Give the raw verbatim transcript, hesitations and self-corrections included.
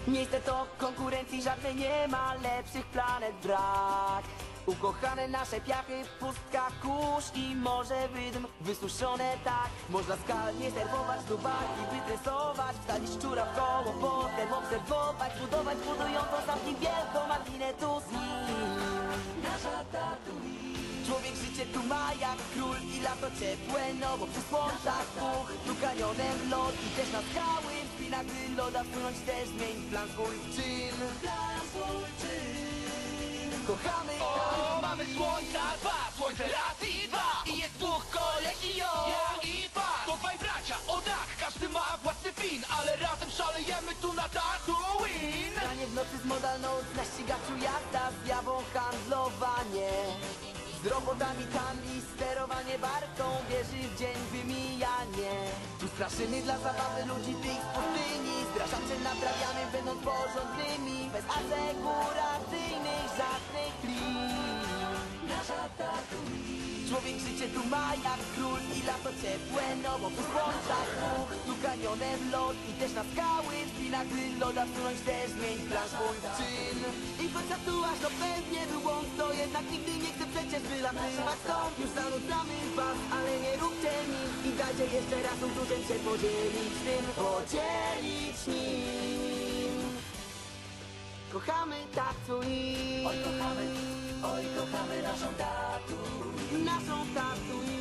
Miejsce to konkurencji żadnej nie ma, lepszych planet brak. Ukochane nasze piachy, pustka kurz i morze wydm wysuszone tak. Można skalnie serwować do baki, wytresować, wsadzić szczura w koło, potem obserwować, budować budującą zamki wielką machinę tu z nim. Nasza Tatooine. Człowiek życie tu ma jak król i lato ciepłe, no bo przy słońcach puch. Tu kanionem lot i też na skały, w spinach gdy loda wpłynąć też zmień plan swój w czyn. Plan swój czyn. Kochamy O, mamy słońca dwa, słońce raz i dwa. I jest dwóch kolegi, jo, ja i pan. To dwaj bracia, o tak, każdy ma własny pin, ale razem szalejemy tu na Tatooine. Granie w nocy z modalną, na ścigaczu jazda, zjawą handlowanie. Z robotami tam i sterowanie barką, wieży w dzień wymijanie. Tu straszymy dla zabawy ludzi tych z pustyni, zdrażacze naprawiamy będąc porządnymi, bez asekuracyjnych żadnych lin. Nasza Tatooine. Człowiek życie tu ma jak król i lato ciepłe, no bo po słońcach puch. Tu kanionem lot i też na skały, w spinach gdy loda wsunąć też zmień plan swój w czyn. I choć tatuaż to pewnie był błąd, to jednak nigdy nie chcę przecież wylatywać stąd. Już zanudzamy was, ale nie róbcie nic i dajcie jeszcze raz uczuciem się podzielić tym, podzielić nim. Kochamy Tatooine. Oj kochamy, oj kochamy naszą Tatooine. Naszą Tatooine.